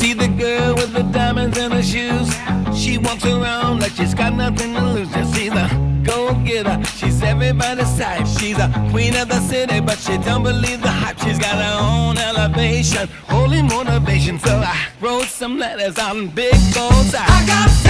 See the girl with the diamonds in her shoes. She walks around like she's got nothing to lose. Just see the go-getter, she's everybody's type. She's a queen of the city, but she don't believe the hype. She's got her own elevation, holy motivation. So I wrote some letters on big goals. I got